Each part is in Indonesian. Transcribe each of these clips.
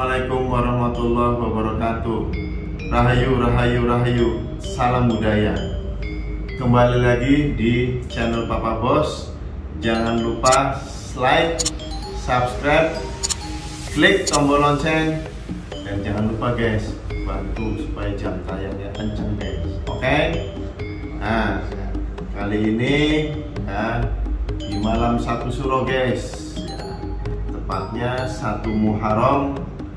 Assalamualaikum warahmatullahi wabarakatuh. Rahayu, rahayu, rahayu. Salam budaya. Kembali lagi di channel Papa Bos. Jangan lupa like, subscribe, klik tombol lonceng, dan jangan lupa guys, bantu supaya jam tayangnya kenceng guys. Oke? Nah, kali ini ya, di malam 1 Suro guys, tepatnya 1 Muharram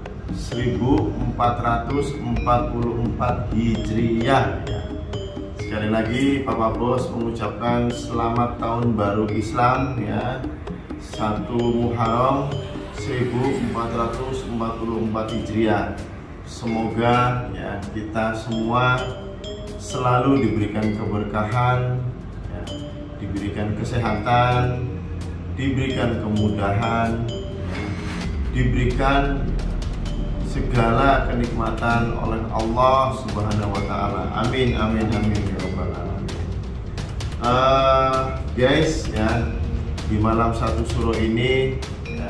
1444 Hijriyah ya. Sekali lagi Papa Bos mengucapkan selamat tahun baru Islam ya, 1 Muharram 1444 Hijriyah. Semoga ya kita semua selalu diberikan keberkahan ya, diberikan kesehatan, diberikan kemudahan, diberikan segala kenikmatan oleh Allah Subhanahu wa Ta'ala. Amin, amin, amin ya Rabbal alamin. Guys ya, di malam 1 Suro ini ya,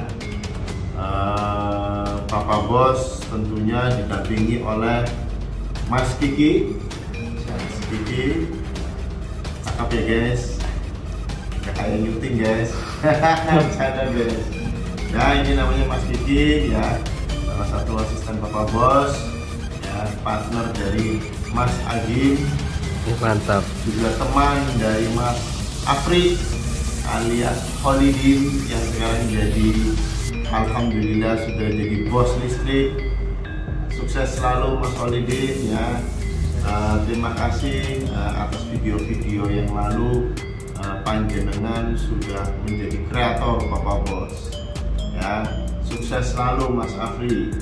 Papa Bos tentunya didampingi oleh Mas Kiki. Mas Kiki, cakep ya guys, gak kayak nyuting guys. Bercanda guys. Nah, ini namanya Mas Kiki ya, salah satu asisten Papa Bos ya, partner dari Mas Agim. Mantap. Juga teman dari Mas Afri alias Holidin yang sekarang jadi, alhamdulillah sudah jadi bos listrik. Sukses selalu Mas Holidin ya. Terima kasih atas video-video yang lalu. Panjenengan sudah menjadi kreator Papa Bos ya. Sukses selalu Mas Afri.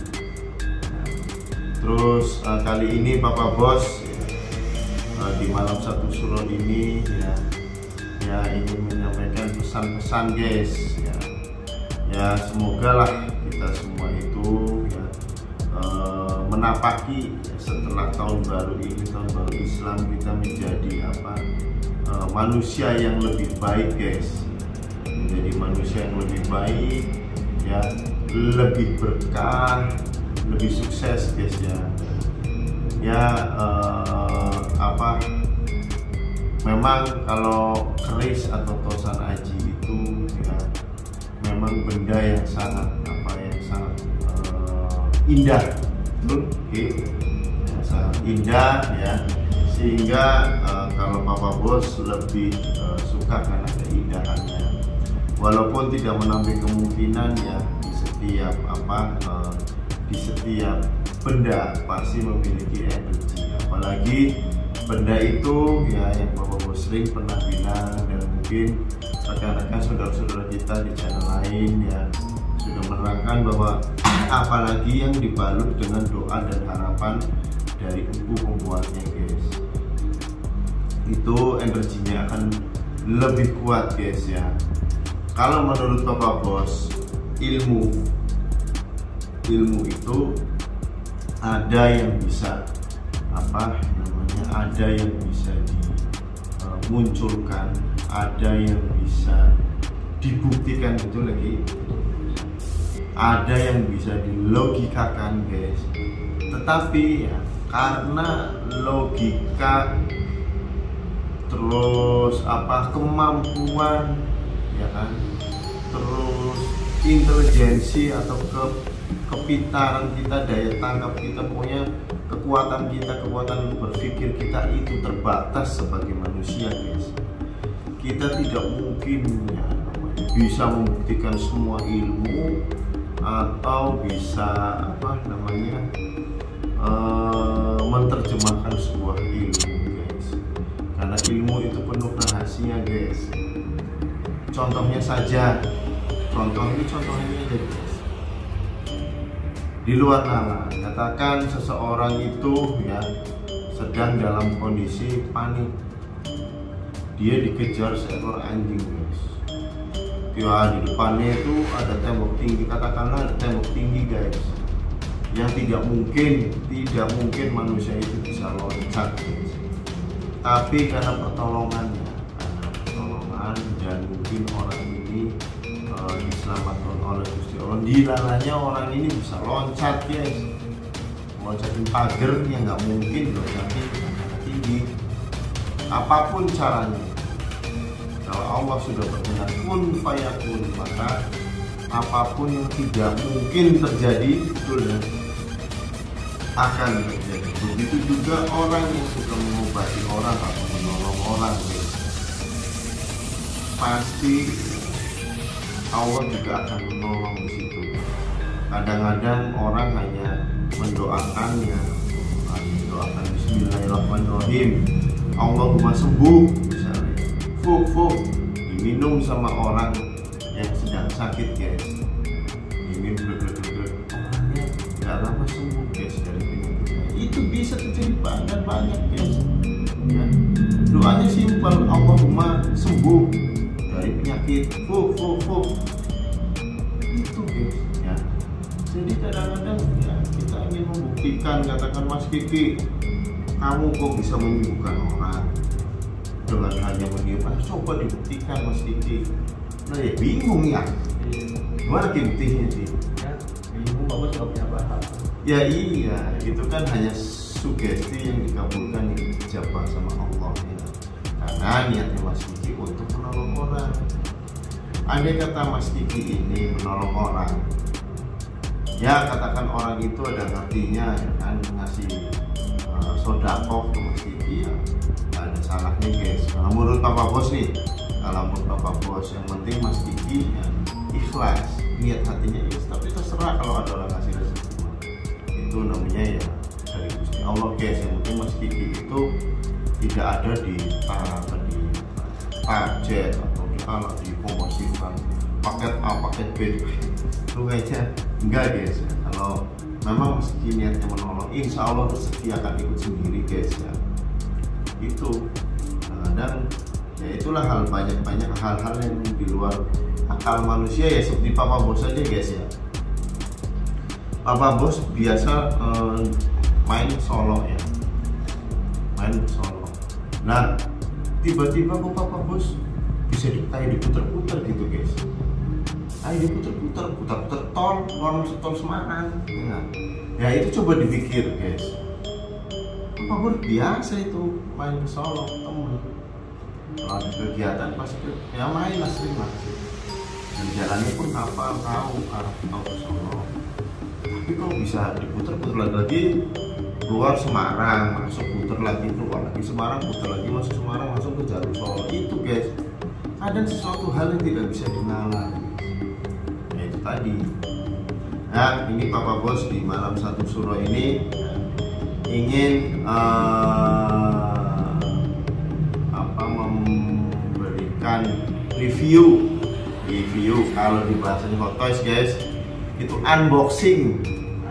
Terus kali ini Papa Bos ya, di malam 1 Suro ini ya ingin menyampaikan pesan-pesan guys ya. Ya semoga lah kita semua itu ya, menapaki ya, setelah tahun baru ini, tahun baru Islam, kita menjadi manusia yang lebih baik guys, menjadi manusia yang lebih baik ya, lebih berkah, lebih sukses guys ya. Ya memang kalau keris atau tosan aji itu ya, memang benda yang sangat indah, betul? Gitu. Ya, sangat indah ya, sehingga kalau Papa Bos lebih suka karena keindahannya, walaupun tidak menampik kemungkinan ya, di setiap benda pasti memiliki energi, apalagi benda itu ya yang Papa Bos sering pernah bilang, dan mungkin rekan-rekan saudara-saudara kita di channel lain ya sudah menerangkan bahwa apalagi yang dibalut dengan doa dan harapan dari ibu pembuatnya guys, itu energinya akan lebih kuat guys ya. Kalau menurut Papa Bos, ilmu itu ada yang bisa ada yang bisa dimunculkan, ada yang bisa dibuktikan, betul lagi, ada yang bisa dilogikakan guys. Tetapi ya, karena logika terus kemampuan ya kan, terus intelijensi atau kepintaran kita, daya tangkap kita, pokoknya kekuatan kita, kekuatan berpikir kita itu terbatas sebagai manusia guys. Kita tidak mungkin ya, bisa membuktikan semua ilmu atau bisa menerjemahkan sebuah ilmu guys, karena ilmu itu penuh rahasia guys. Contohnya aja guys, di luar nalar, katakan seseorang itu ya sedang dalam kondisi panik, dia dikejar seekor anjing guys. Ya, di depannya itu ada tembok tinggi, katakanlah ada tembok tinggi guys, yang tidak mungkin manusia itu bisa loncat guys. Tapi karena pertolongan dan mungkin orang ini diselamatkan oleh Gusti Allah, dilalanya orang ini bisa loncat guys, loncatin pagar yang nggak mungkin loncatin tinggi. Apapun caranya, kalau Allah sudah berkenan kun fayakun, maka apapun yang tidak mungkin terjadi betulnya akan terjadi. Begitu juga orang yang suka mengobati orang atau menolong orang, pasti Allah juga akan menolong di situ. Kadang-kadang orang hanya mendoakannya, mendoakan Bismillahirrahmanirrahim, Allahumma sembuh misalnya, diminum sama orang yang sedang sakit guys, diminum orangnya nggak lama sembuh guys dari penyakitnya. Itu bisa terjadi banyak guys ya. Doanya simpel, Allahumma sembuh dari penyakit itu guys ya. Jadi kadang-kadang ya, kita ingin membuktikan, katakan Mas Kiki, kamu kok bisa menyembuhkan orang dengan hanya mendiam. Coba dibuktikan Mas Kiki. Nah ya bingung ya, gimana buktinya sih ya, bingung. Bapak juga punya bahan ya. Iya, itu kan hanya sugesti yang dikabulkan, yang dijabah sama Allah ya. Karena niatnya Mas Kiki untuk menolong orang. Andai kata Mas Kiki ini menolong orang, ya katakan orang itu ada ngertinya ya kan, ngasih sodakoh ke Mas Kiki, ya nggak ada salahnya guys. Kalau menurut Bapak Bos nih, kalau menurut Bapak Bos, yang penting Mas Kiki ya, ikhlas, niat hatinya ikhlas. Tapi terserah kalau ada orang ngasih rezeki, itu namanya ya dari Gusti Allah guys. Yang penting Mas Kiki itu tidak ada di target atau di promosikan paket A, paket B, itu kayaknya enggak guys. Kalau memang Mas Kiki niatnya menolong, insya Allah rezeki akan ikut sendiri guys ya. Itu dan ya itulah banyak hal-hal yang di luar akal manusia ya, seperti Papa Bos aja guys ya. Papa Bos biasa main solo ya, main solo. Nah tiba-tiba kok Papa Bos bisa kayak diputer-puter gitu guys, kayak diputer-puter tol, tol Semarang ya. Itu coba dipikir guys, Papa Bos biasa itu main ke Solo temen, kalau ada kegiatan pasti ya main lah, sering lah sih. Dan jalannya pun hafal, tahu arah ke Solo. Tapi kalau bisa diputer-puter lagi keluar Semarang, masuk puter lagi, keluar lagi Semarang, puter lagi masuk Semarang, masuk ke jalur Solo, itu guys kadang sesuatu hal yang tidak bisa dinalar. Ya itu tadi. Nah ini Papa Bos di malam satu suro ini ingin memberikan review kalau di bahasanya Hot Toys guys itu unboxing.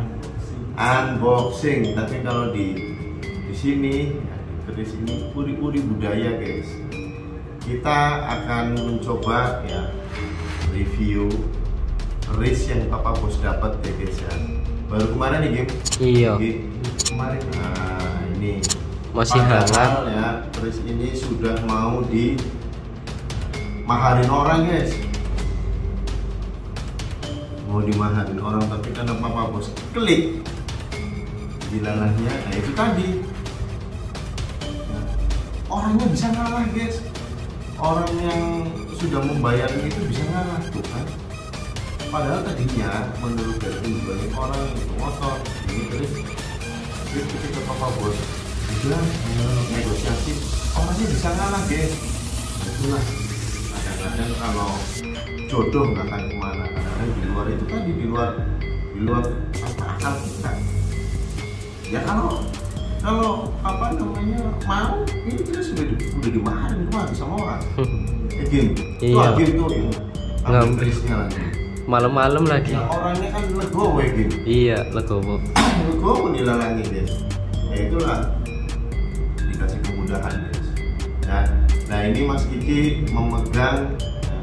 Tapi kalau di sini ya, di sini puri-puri budaya guys. Kita akan mencoba ya review keris yang Papa Bos dapat ya guys ya. Baru kemarin nih game. Iya. Kemarin. Nah ini masih hangat ya. Keris ini sudah mau dimaharin orang guys. Mau dimaharin orang, tapi karena Papa Bos klik dilalahnya, nah itu tadi orangnya bisa ngalah guys. Orang yang sudah membayar itu bisa ngalah tuh kan. Padahal tadinya menurut dari banyak orang itu motor ini terus ketika Papa Bos bilang negosiasi, orangnya bisa ngalah guys. Itulah kadang-kadang kalau jodoh nggak akan kemana, kadang-kadang di luar itu tadi, di luar akal kita. Ya kalau apa namanya mau, ini kita sudah dimaharin kemana sama orang. Game tuh yang ambil kerisnya lagi malam-malam lagi. Ya, orangnya kan legowo ya game. Iya legowo dilalangin guys. Ya itulah dikasih kemudahan guys. Nah ini Mas Kiki memegang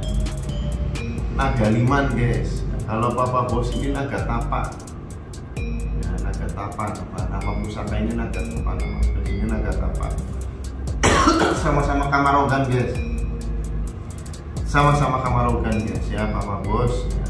naga liman guys. Kalau Papa Bos ini naga tapak. Nama pusaka ini naga tapak, nama keris ini naga tapak. Sama-sama kamarogan guys. Ya Papa Bos ya.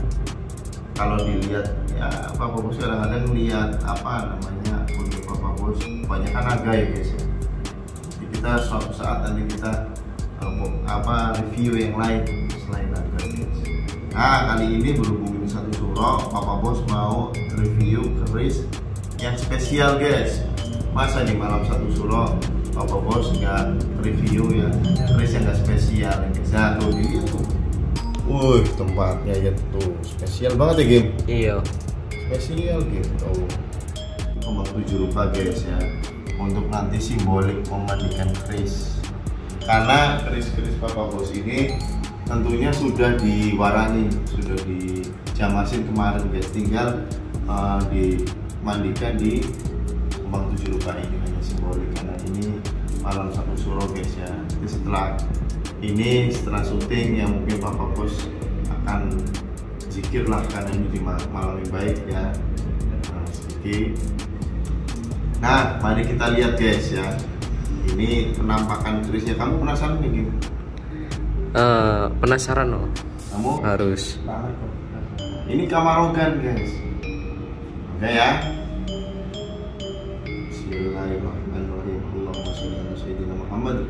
kalau dilihat ya Papa Bos kadang-kadang lihat apa namanya untuk Papa Bos kebanyakan naga ya guys ya. Jadi kita suatu saat nanti kita review yang lain selain naga guys. Nah kali ini berhubung ini satu suro, Papa Bos mau review keris yang spesial guys. Masa di malam satu suro Papa Bos nggak review ya keris yang nggak spesial ya guys. Nah tuh dilihat tuh. Wih, tempatnya ya tuh spesial banget ya game. Iya. Spesial gitu. Kembang 7 rupa guys ya. Untuk nanti simbolik memandikan keris. Karena keris-keris Papa Bos ini tentunya sudah diwarani, sudah dijamasin kemarin guys. Tinggal dimandikan di kembang 7 rupa ini hanya simbolik karena ini malam satu suro guys ya. Jadi setelah syuting yang mungkin Papa Bos akan zikir lah karena ini di malam yang baik ya. Sedikit. Nah mari kita lihat guys ya, ini penampakan kerisnya. Kamu penasaran nih Kim? Penasaran loh. Kamu harus. Ini Kamarogan guys. Oke ya. Bismillahirrahmanirrahim. Allahumma sholli ala sayyidina Muhammad.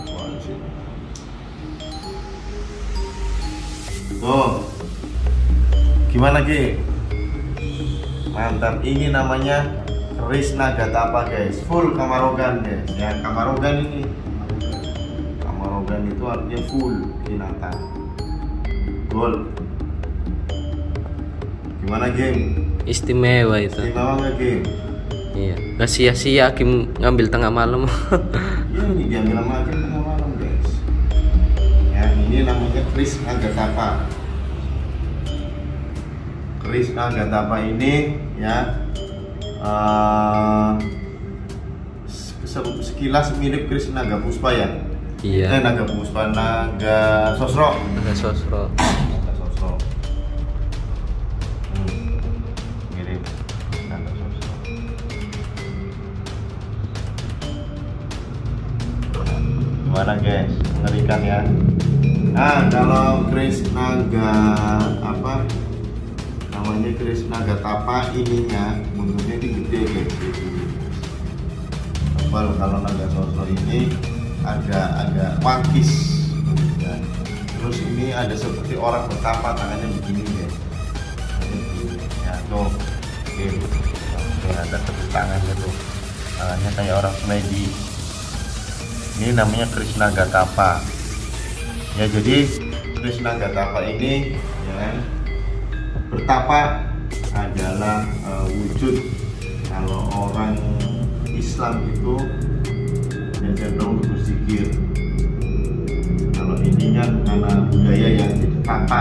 Tuh, gimana Ki? Mantap, ini namanya keris naga tapa guys, full Kamarogan guys. Ya Kamarogan ini, Kamarogan itu artinya full binatang, gold. Gimana game? Istimewa itu. Istimewa nggak game? Iya, nggak sia-sia Kim ngambil tengah malam. Iya ini diambil sama Kim tengah malam guys. Ya ini namanya keris naga tapa. Keris naga tapa ini ya sekilas mirip keris naga puspa ya. Iya. Naga puspa, naga sosro. Naga sosro. Naga sosro. Mirip naga sosro. Gimana guys? Mengerikan ya. Nah kalau keris naga apa? Namanya keris naga tapa ininya bentuknya ini gede guys. Kalau naga sosro ini agak wakis ya. Terus ini ada seperti orang bertapa tangannya begini guys. Ya tuh, oke, ada tepuk tangannya tuh, tangannya kayak orang semedi. Ini namanya keris naga tapa. Ya jadi keris naga tapa ini ya bertapa adalah wujud kalau orang Islam itu yang cenderung berzikir. Kalau ininya karena budaya yang jadi tapa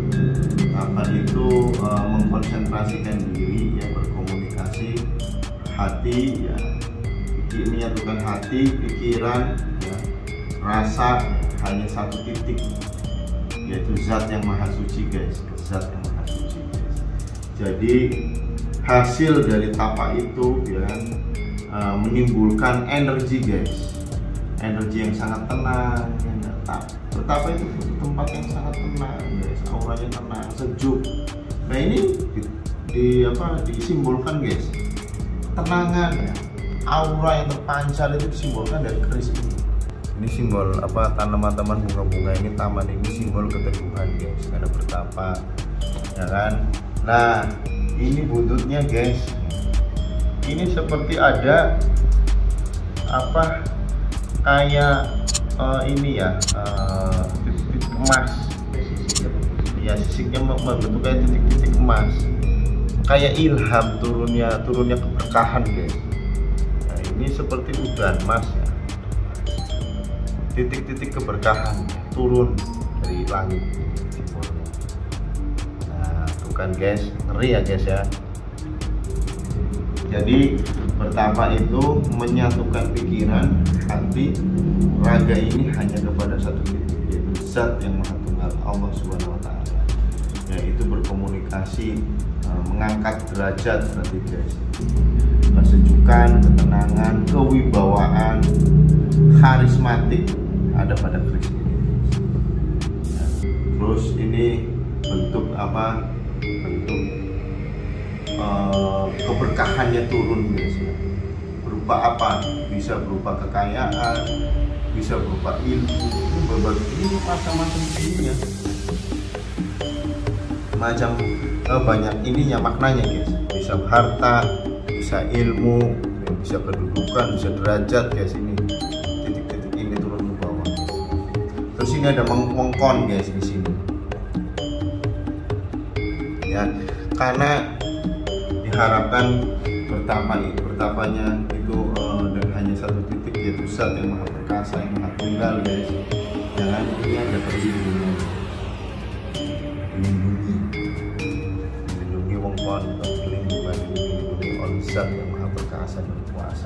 itu mengkonsentrasikan diri ya, berkomunikasi hati ya, menyatukan hati, pikiran ya, rasa hanya satu titik, yaitu zat yang maha suci guys, zat yang maha suci guys. Jadi hasil dari tapa itu ya menimbulkan energi guys, energi yang sangat tenang ya. Betapa itu tempat yang sangat tenang guys, auranya tenang, sejuk. Nah ini disimbolkan guys, ketenangan ya, aura yang terpancar itu disimbolkan dari keris ini. Ini simbol apa, tanaman-tanaman bunga-bunga ini, taman ini simbol keteguhan guys, karena bertapa ya kan. Nah ini buntutnya guys, ini seperti ada apa kayak ini ya, titik-titik emas ya, sisiknya membentuk kayak titik-titik emas, kayak ilham turunnya keberkahan guys. Nah ini seperti udan emas ya, titik-titik keberkahan turun dari langit. Nah tuh kan guys, ngeri ya guys ya. Jadi bertapa itu menyatukan pikiran, hati, raga ini hanya kepada satu titik, yaitu zat yang maha tunggal, Allah Subhanahu wa Ta'ala. Yaitu berkomunikasi, mengangkat derajat berarti guys. Kesejukan, ketenangan, kewibawaan, karismatik ada pada keris ini. Nah, terus ini bentuk apa? bentuk keberkahannya turun guys ya. Berupa apa? Bisa berupa kekayaan, bisa berupa ilmu, berbagai ini macam-macam ininya, macam banyak ininya maknanya guys. Bisa harta, bisa ilmu, bisa kedudukan, bisa derajat guys. Ini titik-titik ini turun ke bawah. Terus ini ada mengkon guys di sini. Ya, karena diharapkan bertapanya itu dan hanya satu titik, yaitu Zat yang Maha Perkasa, yang Maha Tunggal guys. Jangan ini ada perlindungan, melindungi wong kon, melindungi oleh Zat yang Maha Perkasa dan Kuasa.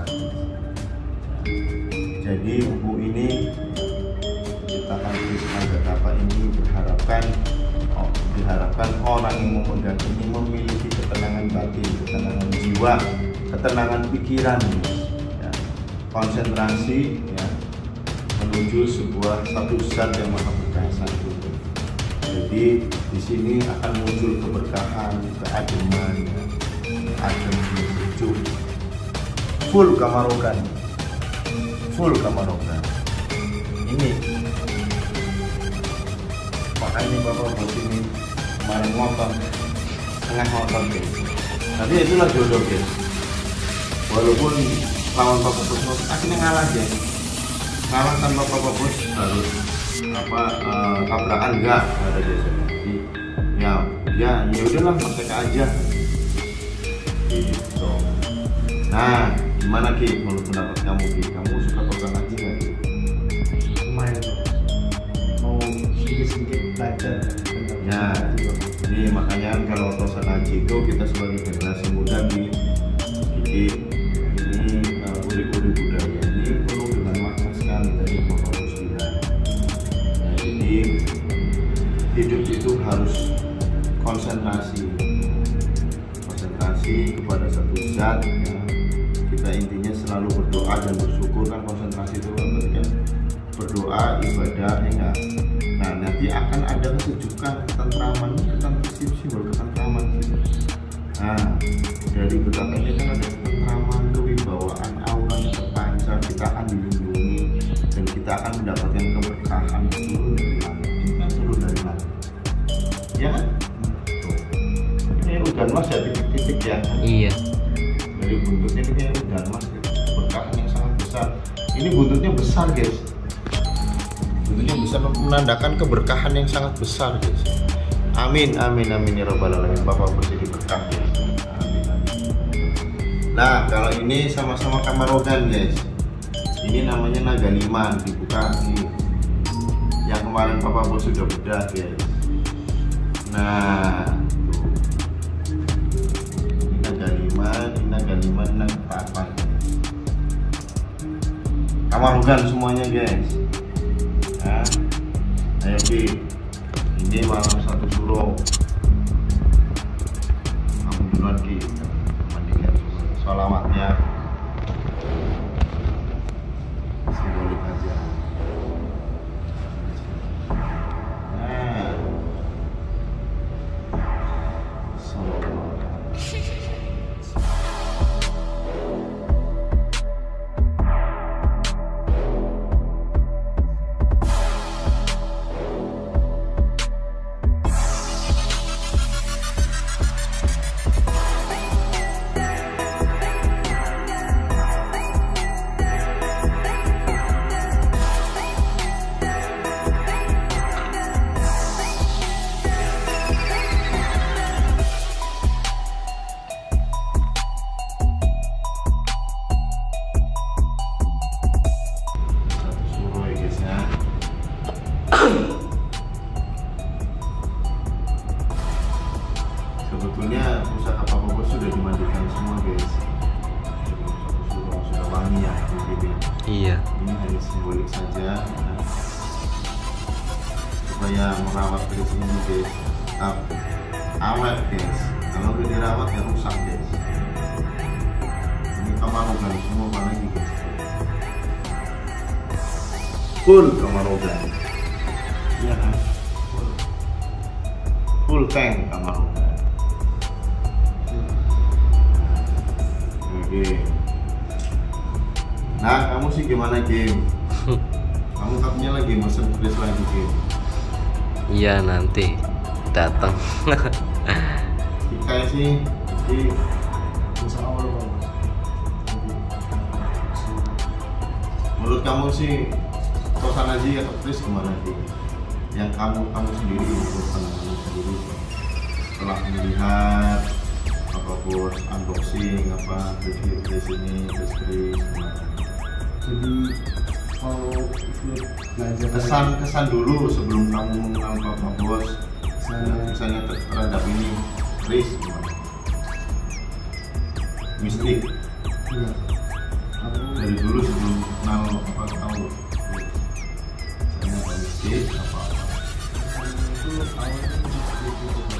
Jadi buku ini ciptakan tulisan apa ini diharapkan orang yang memegang ini memiliki ketenangan batin, ketenangan jiwa, ketenangan pikiran, ya, konsentrasi, ya, menuju sebuah satu Zat yang Maha Perkasa itu. Jadi di sini akan muncul keberkahan, keademan, ya, adem, sejuk, full kamarogan. Ini makanya Bapak Bos ini kemarin ngotot, tengah ngotot guys. Tapi itulah jodoh guys. Walaupun lawan Bapak Bos akhirnya ngalah guys. Ngalah tanpa Bapak Bos harus tabrakan enggak ada guys. Jadi ya udahlah praktek aja. Gitu. Nah, gimana Ki? Menurut pendapat kamu Ki? Kamu suka program ngaji nggak Ki? Lumayan, mau sedikit belajar. Ya, jadi makanya kalau proses ngaji itu kita sebagai generasi muda dididik ini ulik-ulik budaya ini penuh dengan makna sekali dari Bapak Bos bilang. Nah, jadi hidup itu harus konsentrasi kepada satu Zat. Ya. Kita intinya selalu berdoa dan bersyukur, kan konsentrasi itu kan berdoa, ibadah, ya enggak. Nah, nanti akan ada kesejukan, ketentraman, simbol ketentraman gitu. Nah, dari betapa ini kan ada ketentraman, kewibawaan, aura yang terpancar, kita akan dilindungi dan kita akan mendapatkan keberkahan turun dari langit. Ini kan turun dari langit, ya kan? Ini udan mas ya, titik-titik ya. Iya. Dari buntutnya ini kayak udan mas, keberkahan yang sangat besar. Ini buntutnya besar guys. Buntutnya bisa menandakan keberkahan yang sangat besar guys. Amin ya robbal alamin. Bapak Bos jadi berkah guys. Amin. Nah, kalau ini sama-sama kamarogan guys. Ini namanya naga liman, dibuka nih. Yang kemarin Bapak Bos sudah bedah guys. Nah, ini naga liman, naga tapan. Kamarogan semuanya guys. Nah, ayo Ki, ini malam satu suro. Alhamdulillah Ki, mandikan sholawatnya. Simbolik aja. Nah, sebetulnya pusaka Bapak Bos sudah dimandikan semua guys. Sudah wangi ya mungkin. Iya. Ini hanya simbolik saja ya, supaya merawat keris ini guys. Awet guys. Kalau udah dirawat ya rusak guys. Ini kamarogan semua mana lagi guys. Full kamarogan. Iya kan? Full tank kamarogan. Oke. Nah, kamu sih gimana, Kim? Kamu katanya lagi mesen kris lagi, Kim? Iya, nanti datang. Kayak sih, jadi Insya Allah Pak Bos. menurut kamu sih kosan Aji atau Kris gimana sih? Yang kamu sendiri, kosan kamu sendiri setelah melihat apa bos unboxing apa review di sini Kris gimana? Jadi kalau ikut belajar Kesan dulu sebelum kamu mengenal Papa Bos. Saya- Misalnya terhadap ini Kris gimana? Mistik iya, aku dari dulu sebelum kenal apa tahu misalnya ada mistik apa itu awalnya seperti itu Pak.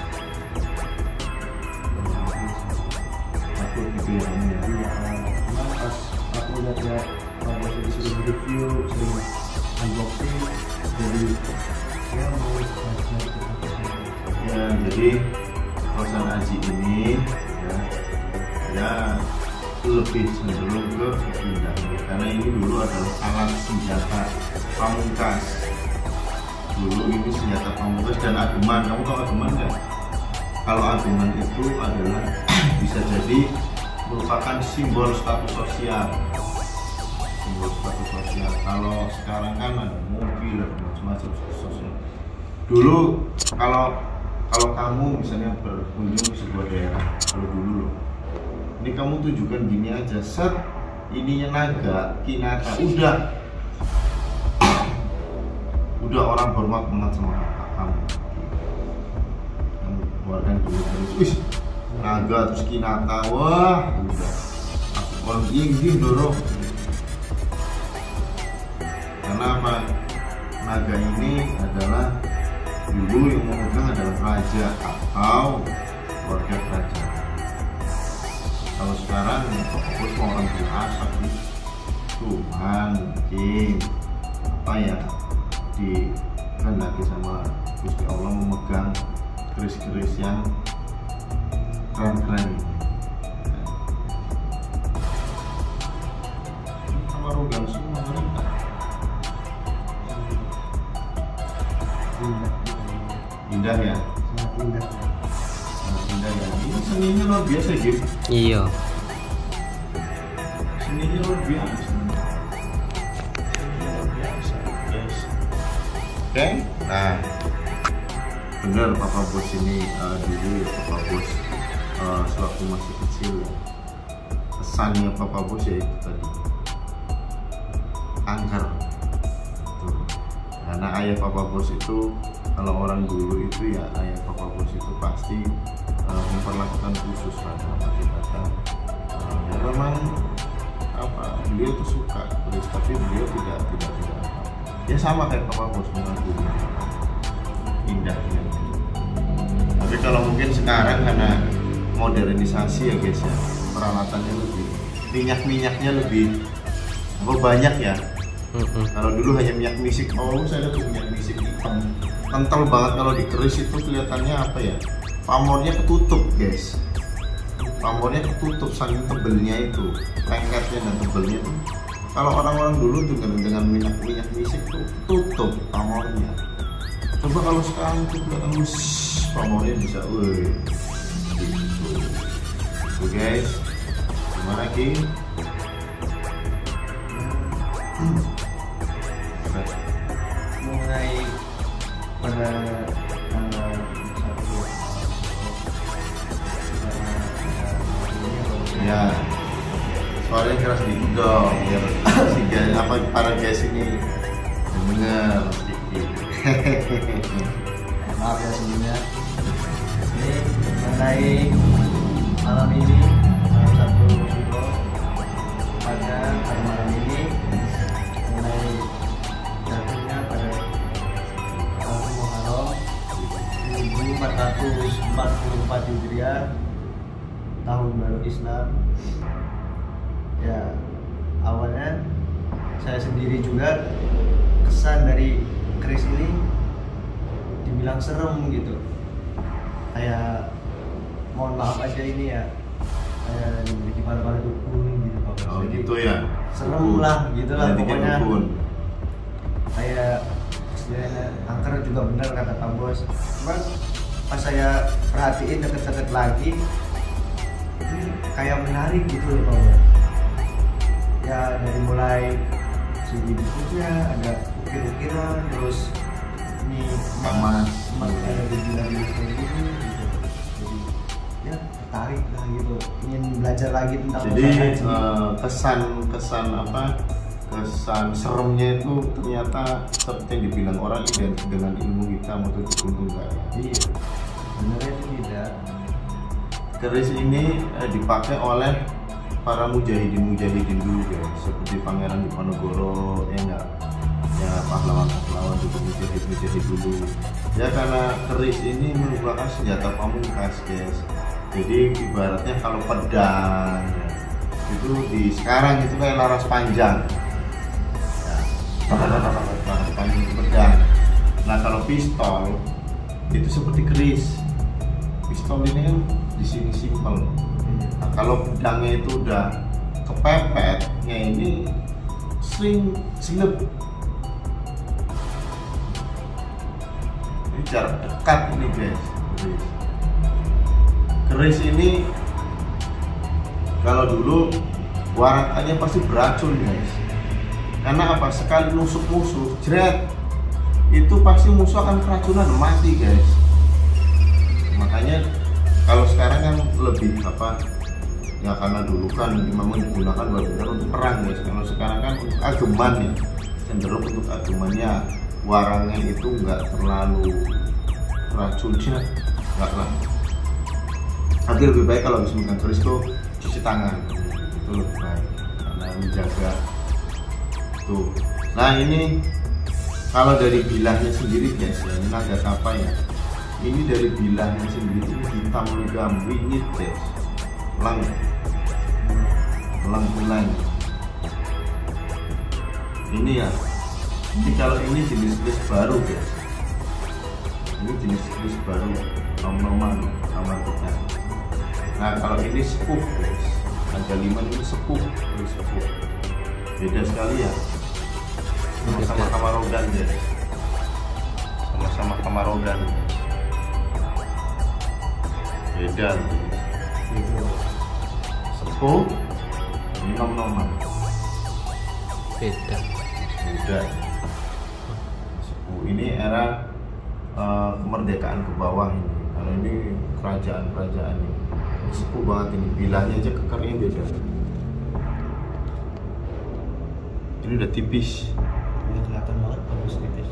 takut gitu ya kamu ya. Iya, cuman pas aku lihat Pak Bos itu sudah review, sudah unboxing, jadi ya mau belajar Ya, jadi kosan Aji ini ya lebih cenderung ke indah karena ini dulu adalah alat senjata pamungkas. Dulu ini senjata pamungkas dan ageman. Kamu tahu ageman nggak? Kalau ageman itu adalah bisa jadi merupakan simbol status sosial. Simbol status sosial. Kalau sekarang kan ada mobil dan macam-macam status sosial. Dulu kalau kamu misalnya berkunjung ke sebuah daerah, kalau dulu loh, ini kamu tunjukkan gini aja, set, ininya naga, kinata, udah orang hormat banget sama kamu. Kamu keluarkan dulu terus, wih, naga terus kinata, wah, udah, orang ini dorong. Karena apa? Naga ini adalah dulu yang memegang adalah raja atau keluarga kerajaan. Kalau sekarang fokus mau orang biasa sih, cuman mungkin apa ya dikehendaki sama Gusti Allah memegang keris-keris yang keren-keren. Sama rogan semua mereka. indah, Indah ya, sangat indah. sangat indah ya. Ini seninya luar biasa Jim. Iya. Seninya luar biasa. Seninya luar biasa, guys. Oke, nah bener Papa Bos ini dulu ya Papa Bos sewaktu masih kecil ya. Pesannya Papa Bos ya itu tadi angker. Tuh. Karena ayah Papa Bos itu kalau orang dulu itu ya ayah Papa Bos itu pasti memperlakukan khusus lah apa kata ya memang apa beliau tuh suka terus tapi beliau tidak apa. Ya sama kayak Papa Bos mengagumi indahnya. Tapi kalau mungkin sekarang karena modernisasi ya guys ya, peralatannya lebih minyaknya lebih apa banyak ya. Kalau dulu hanya minyak misik, saya lihat tuh minyak misik hitam, kental banget. Kalau dikeris itu kelihatannya apa ya? Pamornya ketutup guys. Pamornya ketutup saking tebelnya itu, lengketnya dan tebelnya itu. Kalau orang-orang dulu dengan minyak misik itu tutup pamornya. Coba kalau sekarang tuh kelihatan pamornya bisa, gitu. Tuh guys, gimana Ki? Mulai pada tanggal 1 Ya, suaranya keras sedikit dong, biar apa para guys ini dengar sedikit. maaf ya sebelumnya. Ini mengenai malam ini malam 1 Syuro, pada hari malam ini mengenai jatuhnya pada tahun Muharram 1444 Hijriah, tahun baru Islam. Ya, awalnya saya sendiri juga kesan dari keris ini dibilang serem gitu, kayak mohon maaf aja ini ya, kayak dimiliki para ya. serem lah gitu lah Identiknya pokoknya. dukun. Kayak istilahnya angker juga bener kata Pak Bos. Cuman pas saya perhatiin deket-deket lagi, ini kayak menarik gitu loh Pak Bos. Ya dari mulai segi bukunya ada ukir-ukiran, terus ini Emas. ada dibilang kayak gini gitu. Jadi ya tertarik lah gitu, ingin belajar lagi tentang Jadi masalah kesan apa? Kesan seremnya itu ternyata seperti yang dibilang orang identik dengan ilmu hitam atau dukun tunggal. Iya, sebenarnya itu tidak. Keris ini dipakai oleh para mujahidin dulu guys, seperti Pangeran Diponegoro ya enggak, ya pahlawan juga mujahid dulu ya, karena keris ini merupakan senjata pamungkas guys. Jadi ibaratnya kalau pedang ya, itu di sekarang itu kayak laras panjang ya, laras panjang itu pedang. Nah kalau pistol itu seperti keris. Pistol ini kan di sini simpel. Nah, kalau pedangnya itu udah kepepet, ya ini sering silep. Ini jarak dekat ini guys. Keris ini kalau dulu warakannya pasti beracun guys. Karena apa? Sekali nusuk musuh, jret, itu pasti musuh akan keracunan mati guys. Makanya kalau sekarang kan lebih apa? Ya karena dulu kan memang digunakan benar-benar untuk perang guys. Kalau sekarang kan untuk ageman ya, cenderung untuk agemannya warangnya itu nggak terlalu racunnya, nggak lah. Tapi lebih baik kalau habis megang keris tuh cuci tangan, itu lebih baik karena menjaga tuh. Nah ini kalau dari bilahnya sendiri guys ya, ini naga apa ya? Ini dari bilahnya sendiri ini hitam legam wingit guys, melang. Ini ya, ini kalau ini jenis keris baru guys. Ini jenis keris baru, nom-noman sama kita. Nah kalau ini sepuh guys, harga 5 ini sepuh, ini sepuh. Beda sekali ya. Sama-sama Kamarogan guys. Sama-sama Kamarogan. Beda. Sepuh, ini nom-noman. Beda. Muda. Sepuh ini era kemerdekaan ke bawah ini. Kalau ini kerajaan ini. Sepuh banget ini, bilahnya aja kekernya beda. Ini udah tipis. Ini kelihatan banget bagus tipis.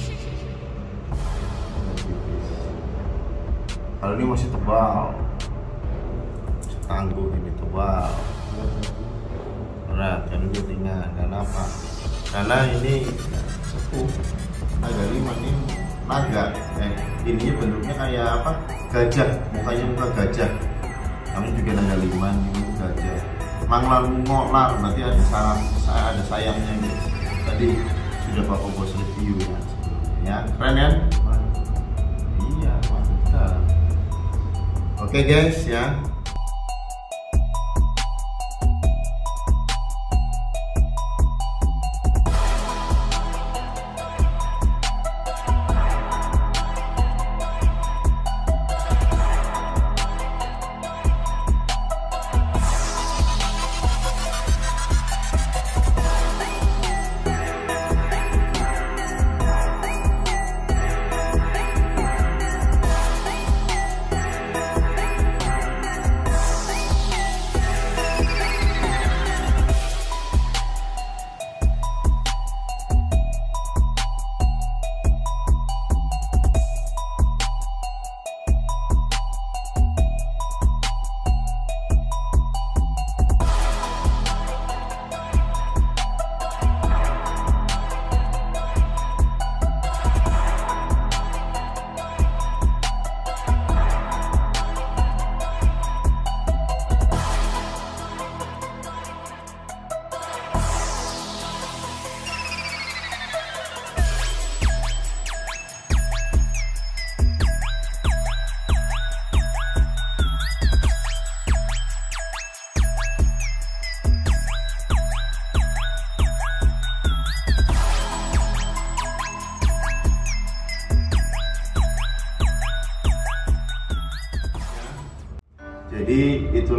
Kalau ini masih tebal, masih tangguh, ini tebal. Berat, kan ini ringan. Karena apa? Karena ini sepuh. Naga 5 ini naga. Ininya bentuknya kayak apa? Gajah, mukanya muka gajah. Kami juga naga 5 ini gajah. Manglar ngolar, berarti ada sayapnya ini. Tadi sudah Bapak Bos review ya sebelumnya. Ya, keren kan? Iya, mantap. Oke guys ya.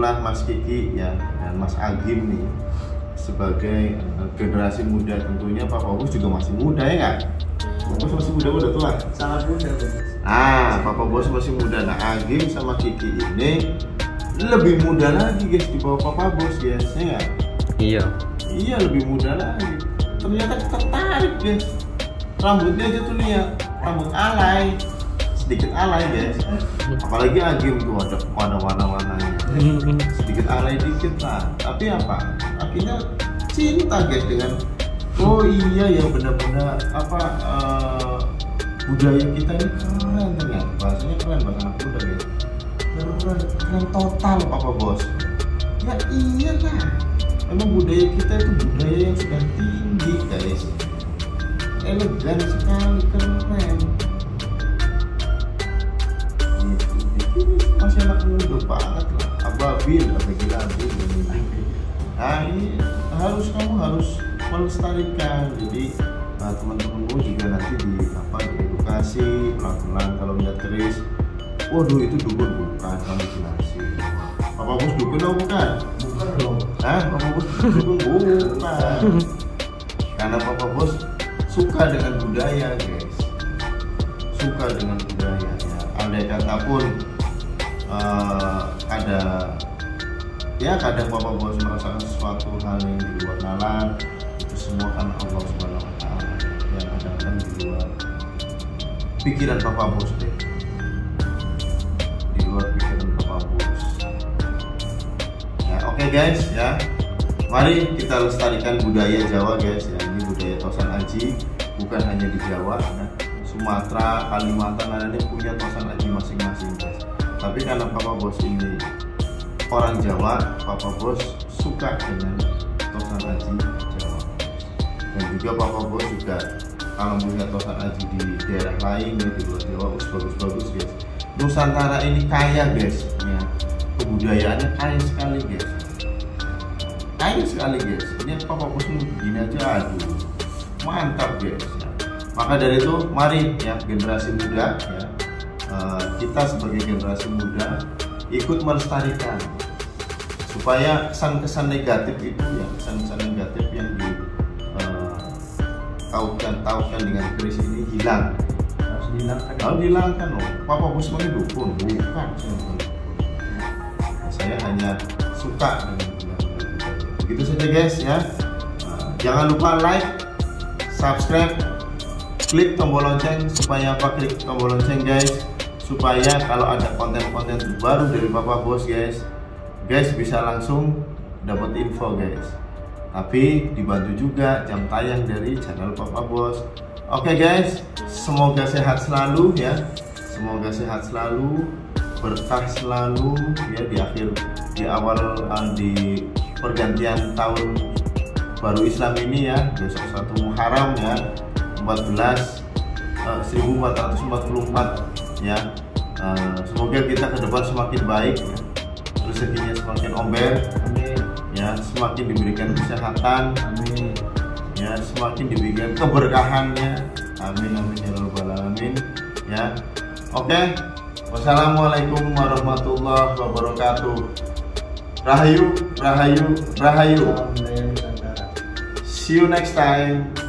itulah Mas Kiki ya dan Mas Agim nih sebagai generasi muda, tentunya Pak Bos juga masih muda ya nggak? Pak Bos masih muda udah tua. Sangat muda Bos. Pak Bos masih muda. Nah, Agim sama Kiki ini lebih muda lagi guys di bawah Papa Bos guys, ya nggak? Iya lebih muda lagi. Ternyata tertarik guys. Rambutnya aja tuh lihat, rambut alay, sedikit alay guys. Apalagi Agim tuh ada warna-warnanya. Sedikit alay dikit lah. Tapi apa? Akhirnya cinta guys dengan oh iya ya benar-benar budaya kita ini keren ternyata. Bahasanya keren banget anak muda guys. Keren total Papa Bos. Ya iya lah. Emang budaya kita itu budaya yang sudah tinggi guys. Elegan sekali, keren. Masih anak muda banget lah. Ababil, ababil. Nah ini kamu harus melestarikan. Jadi teman-temanmu juga nanti diedukasi pelan-pelan. Kalau nggak keris, waduh itu dukun bukan, kamu jelasin. Papa Bos dukun atau bukan? Bukan dong. Papa Bos dukun bukan. Karena Papa Bos suka dengan budaya guys, suka dengan budaya ya. Andai kata pun kadang Papa Bos merasakan sesuatu hal yang di luar nalar, itu semua kan Allah Subhanahu Wa Taala yang ada di luar pikiran Papa Bos deh, di luar pikiran Papa Bos. Ya oke guys ya, mari kita lestarikan budaya Jawa guys ya. Ini budaya Tosan Aji bukan hanya di Jawa ya. Sumatera, Kalimantan ada punya Tosan Aji masing-masing guys. Tapi karena Papa Bos ini orang Jawa, Papa Bos suka dengan Tosan Aji Jawa. Dan juga Papa Bos juga kalau melihat Tosan Aji di daerah lain ya, di luar Jawa bagus-bagus guys. Nusantara ini kaya guys ya. Kebudayaannya kaya sekali guys. Kaya sekali guys. Ini Papa Bos begini aja aduh. Mantap guys ya. Maka dari itu mari ya generasi muda ya. Kita sebagai generasi muda ikut melestarikan supaya kesan-kesan negatif itu ya, kesan-kesan negatif yang tautkan dengan keris ini hilang. Harus dihilangkan loh. Papa Bos dukun bukan. Saya hanya suka dengan begitu saja guys ya. Jangan lupa like, subscribe, klik tombol lonceng. Supaya apa? Klik tombol lonceng guys, supaya kalau ada konten-konten terbaru dari Papa Bos guys bisa langsung dapat info guys. Tapi dibantu juga jam tayang dari channel Papa Bos. Oke guys, semoga sehat selalu ya. Semoga sehat selalu, berkah selalu ya di awal di pergantian tahun baru Islam ini ya. Besok 1 Muharram ya, 1444 ya. Semoga kita ke depan semakin baik ya. Rezekinya semakin omber, amin. Ya, semakin diberikan kesehatan, amin. Ya, semakin diberikan keberkahannya, amin amin ya rabbal alamin ya. Oke. Wassalamualaikum warahmatullahi wabarakatuh. Rahayu, rahayu, rahayu. See you next time.